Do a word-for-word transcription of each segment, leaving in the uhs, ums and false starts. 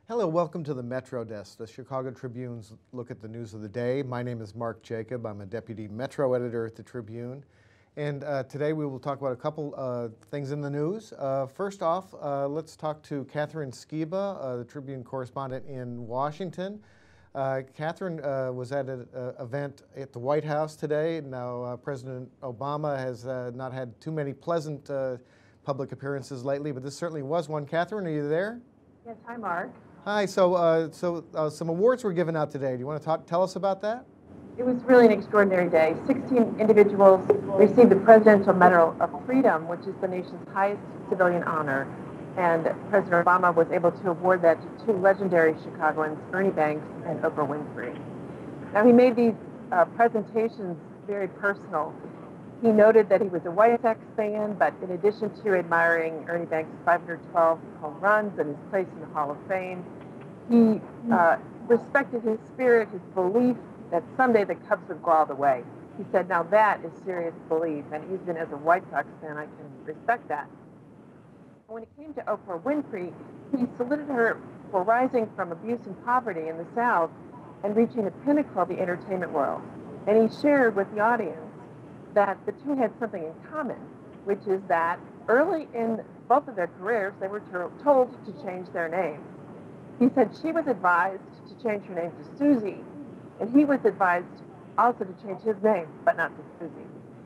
Hello, welcome to the Metro Desk, the Chicago Tribune's look at the news of the day. My name is Mark Jacob. I'm a deputy Metro editor at the Tribune. And uh, today we will talk about a couple uh, things in the news. Uh, first off, uh, let's talk to Catherine Skiba, uh, the Tribune correspondent in Washington. Uh, Catherine uh, was at an event at the White House today. Now, uh, President Obama has uh, not had too many pleasant uh, public appearances lately, but this certainly was one. Catherine, are you there? Yes, hi, Mark. Hi, so uh, so uh, some awards were given out today. Do you want to talk, tell us about that? It was really an extraordinary day. sixteen individuals received the Presidential Medal of Freedom, which is the nation's highest civilian honor. And President Obama was able to award that to two legendary Chicagoans, Ernie Banks and Oprah Winfrey. Now, he made these uh, presentations very personal. He noted that he was a White Sox fan, but in addition to admiring Ernie Banks' five hundred twelve home runs and his place in the Hall of Fame, he uh, respected his spirit, his belief that someday the Cubs would go all the way. He said, now that is serious belief, and even as a White Sox fan, I can respect that. When it came to Oprah Winfrey, he saluted her for rising from abuse and poverty in the South and reaching the pinnacle of the entertainment world. And he shared with the audience that the two had something in common, which is that early in both of their careers, they were told to change their name. He said she was advised to change her name to Susie, and he was advised also to change his name, but not to Susie.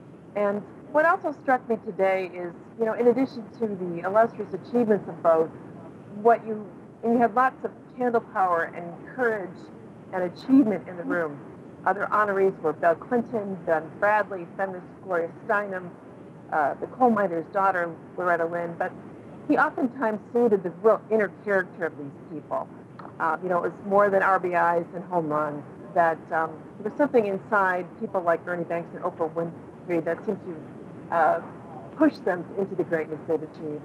And what also struck me today is, you know, in addition to the illustrious achievements of both, what you, and you had lots of candle power and courage and achievement in the room. Other honorees were Bill Clinton, Don Bradley, feminist Gloria Steinem, uh, the coal miner's daughter, Loretta Lynn, but he oftentimes suited the real inner character of these people. Uh, you know, it was more than R B Is and home runs, that um, there was something inside people like Ernie Banks and Oprah Winfrey that seemed to uh, push them into the greatness they've achieved.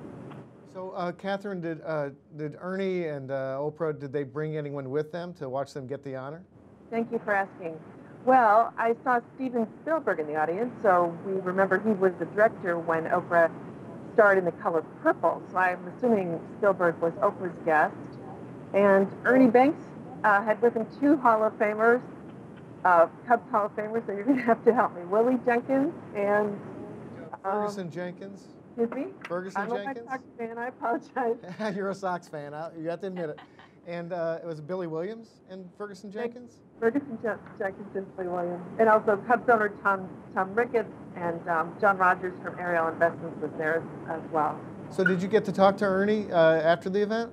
So, uh, Catherine, did, uh, did Ernie and uh, Oprah, did they bring anyone with them to watch them get the honor? Thank you for asking. Well, I saw Steven Spielberg in the audience, so we remember he was the director when Oprah starred in The Color Purple, so I'm assuming Spielberg was Oprah's guest. And Ernie Banks uh, had with him two Hall of Famers, uh, Cubs Hall of Famers, so you're going to have to help me. Willie Jenkins and... Um, Ferguson Jenkins? Excuse me? Ferguson I'm Jenkins? I'm a Sox fan, I apologize. You're a Sox fan, I, you have to admit it. And uh, it was Billy Williams and Ferguson Jenkins? Ferguson Jenkins and Billy Williams. And also Cubs owner Tom, Tom Ricketts and um, John Rogers from Ariel Investments was there as, as well. So did you get to talk to Ernie uh, after the event?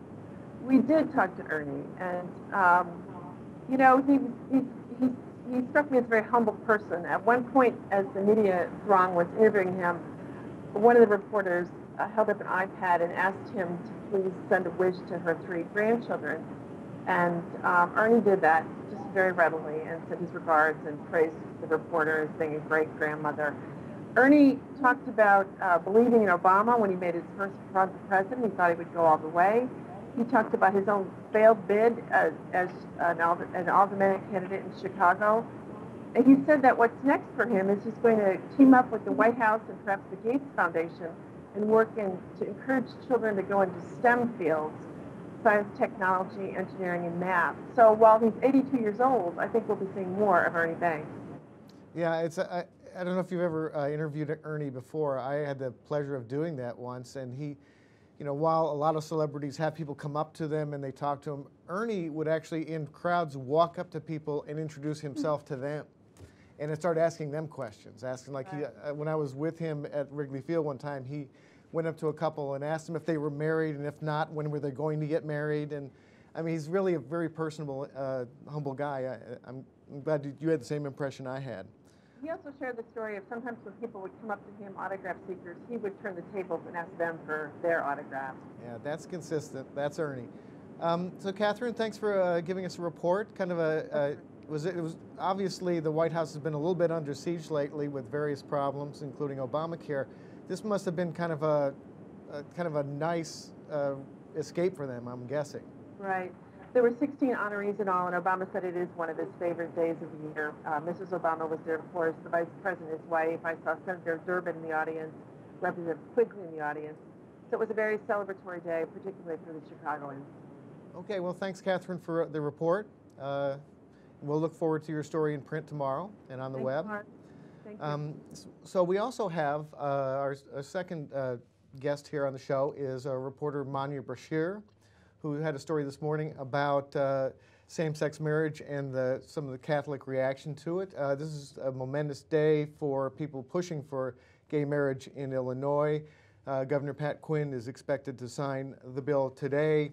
We did talk to Ernie, and um, you know, he, he he he struck me as a very humble person. At one point, as the media throng was interviewing him, one of the reporters uh, held up an iPad and asked him to please send a wish to her three grandchildren, and um, Ernie did that just very readily and sent his regards and praised the reporter as being a great grandmother. Ernie talked about uh, believing in Obama when he made his first run for president. He thought he would go all the way. He talked about his own failed bid uh, as an, alder, an aldermanic candidate in Chicago. And he said that what's next for him is he's going to team up with the White House and perhaps the Gates Foundation and work in, to encourage children to go into STEM fields, science, technology, engineering, and math. So while he's eighty-two years old, I think we'll be seeing more of Ernie Banks. Yeah, it's a, I, I don't know if you've ever uh, interviewed Ernie before. I had the pleasure of doing that once, and he, you know, while a lot of celebrities have people come up to them and they talk to them, Ernie would actually, in crowds, walk up to people and introduce himself to them. And it started asking them questions, asking like, right. he, uh, when I was with him at Wrigley Field one time, he went up to a couple and asked them if they were married, and if not, when were they going to get married. And I mean, he's really a very personable, uh, humble guy. I, I'm, I'm glad you had the same impression I had. He also shared the story of sometimes when people would come up to him, autograph seekers, he would turn the tables and ask them for their autographs. Yeah, that's consistent. That's Ernie. Um, so, Catherine, thanks for uh, giving us a report. Kind of a, uh, was it, it was obviously the White House has been a little bit under siege lately with various problems, including Obamacare. This must have been kind of a, a kind of a nice uh, escape for them, I'm guessing. Right. There were sixteen honorees in all, and Obama said it is one of his favorite days of the year. Uh, Missus Obama was there, of course, the Vice President, his wife. I saw Senator Durbin in the audience, Representative Quigley in the audience. So it was a very celebratory day, particularly for the Chicagoans. Okay, well, thanks, Catherine, for the report. Uh, we'll look forward to your story in print tomorrow and on the Thanks, web. Mark. Thank you. Um, so we also have uh, our, our second uh, guest here on the show is uh, reporter Manya Brashear, who had a story this morning about uh, same-sex marriage and the, some of the Catholic reaction to it. Uh, this is a momentous day for people pushing for gay marriage in Illinois. Uh, Governor Pat Quinn is expected to sign the bill today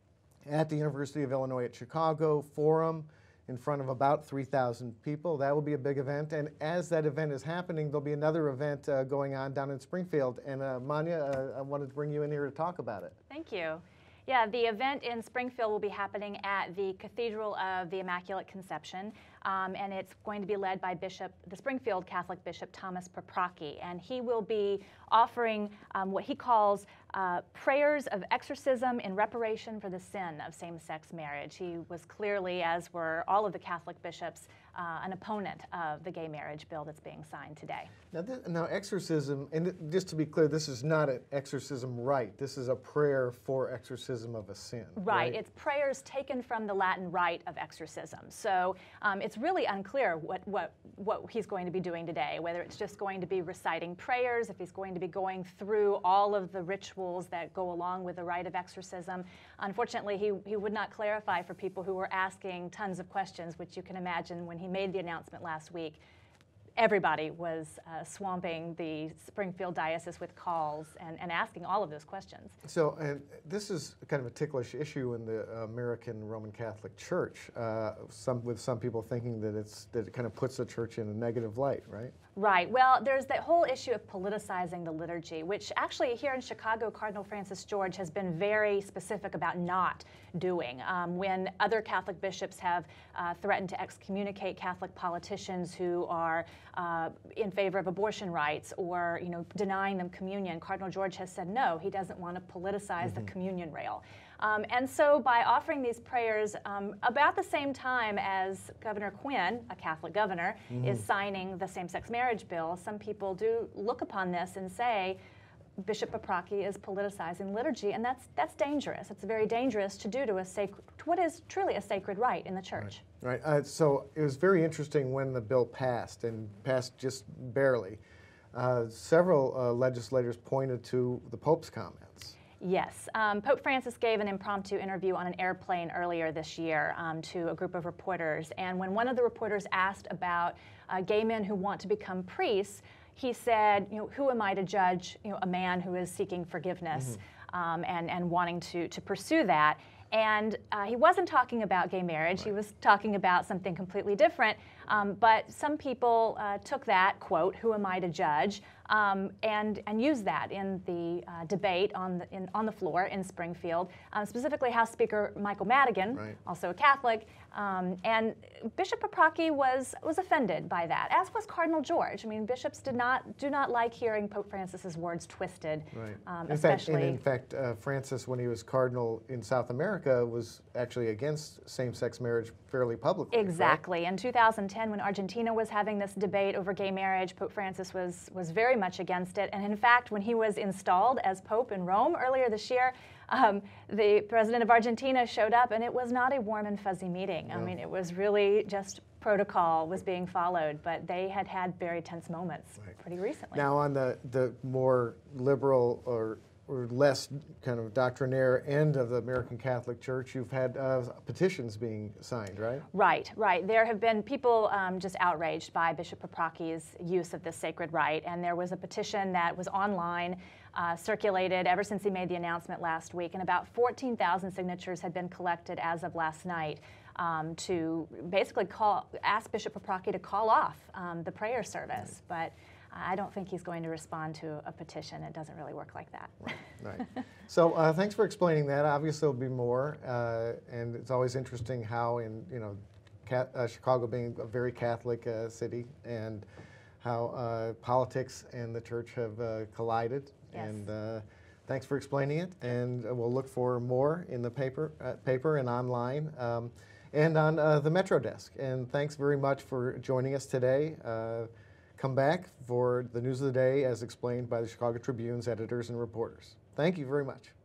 at the University of Illinois at Chicago Forum in front of about three thousand people. That will be a big event. And as that event is happening, there'll be another event uh, going on down in Springfield. And uh, Manya, uh, I wanted to bring you in here to talk about it. Thank you. Yeah, the event in Springfield will be happening at the Cathedral of the Immaculate Conception, um, and it's going to be led by Bishop, the Springfield Catholic Bishop Thomas Paprocki, and he will be offering um, what he calls uh, prayers of exorcism in reparation for the sin of same-sex marriage. He was clearly, as were all of the Catholic bishops, uh, an opponent of the gay marriage bill that's being signed today. Now, this, now exorcism, and th just to be clear, this is not an exorcism rite. This is a prayer for exorcism of a sin. Right. Right. It's prayers taken from the Latin rite of exorcism. So um, it's really unclear what, what, what he's going to be doing today, whether it's just going to be reciting prayers, if he's going to be going through all of the rituals that go along with the rite of exorcism. Unfortunately, he, he would not clarify for people who were asking tons of questions, which you can imagine when he made the announcement last week. Everybody was uh, swamping the Springfield Diocese with calls and, and asking all of those questions. So, and this is kind of a ticklish issue in the American Roman Catholic Church, uh, some, with some people thinking that, it's, that it kind of puts the church in a negative light, right? Right. Well, there's that whole issue of politicizing the liturgy, which actually here in Chicago, Cardinal Francis George has been very specific about not doing. Um, when other Catholic bishops have uh, threatened to excommunicate Catholic politicians who are uh, in favor of abortion rights or, you know, denying them communion, Cardinal George has said no, he doesn't want to politicize mm-hmm. the communion rail. Um, and so by offering these prayers um, about the same time as Governor Quinn, a Catholic governor, mm-hmm. is signing the same-sex marriage bill, some people do look upon this and say, Bishop Paprocki is politicizing liturgy, and that's that's dangerous. It's very dangerous to do to a sacred, to what is truly a sacred rite in the church. Right. right. Uh, so it was very interesting when the bill passed, and passed just barely. Uh, several uh, legislators pointed to the Pope's comments. Yes. Um, Pope Francis gave an impromptu interview on an airplane earlier this year um, to a group of reporters. And when one of the reporters asked about uh, gay men who want to become priests, he said, you know, who am I to judge, you know, a man who is seeking forgiveness mm-hmm. um, and, and wanting to, to pursue that? And uh, he wasn't talking about gay marriage. Right. He was talking about something completely different. Um, but some people uh, took that, quote, who am I to judge, um, and, and used that in the uh, debate on the, in, on the floor in Springfield, um, specifically House Speaker Michael Madigan, right. also a Catholic. Um, and Bishop Paprocki was, was offended by that, as was Cardinal George. I mean, bishops did not, do not like hearing Pope Francis's words twisted, right. um, in especially. Fact, and in fact, uh, Francis, when he was cardinal in South America, was actually against same-sex marriage fairly publicly. Exactly. Right? In two thousand ten, when Argentina was having this debate over gay marriage, Pope Francis was, was very much against it. And in fact, when he was installed as Pope in Rome earlier this year, um, the president of Argentina showed up, and it was not a warm and fuzzy meeting. No. I mean, it was really just protocol was being followed, but they had had very tense moments right. pretty recently. Now, on the, the more liberal or or less kind of doctrinaire end of the American Catholic Church, you've had uh, petitions being signed, right? Right, right. There have been people um, just outraged by Bishop Paprocki's use of this sacred rite, and there was a petition that was online, uh, circulated ever since he made the announcement last week, and about fourteen thousand signatures had been collected as of last night um, to basically call, ask Bishop Paprocki to call off um, the prayer service. Right. But I don't think he's going to respond to a petition. It doesn't really work like that. Right, right. So uh, thanks for explaining that. Obviously there'll be more, uh, and it's always interesting how in, you know, Cat, uh, Chicago being a very Catholic uh, city, and how uh, politics and the church have uh, collided. Yes. And uh, thanks for explaining it, and uh, we'll look for more in the paper, uh, paper and online, um, and on uh, the Metro Desk. And thanks very much for joining us today. Uh, Come back for the news of the day as explained by the Chicago Tribune's editors and reporters. Thank you very much.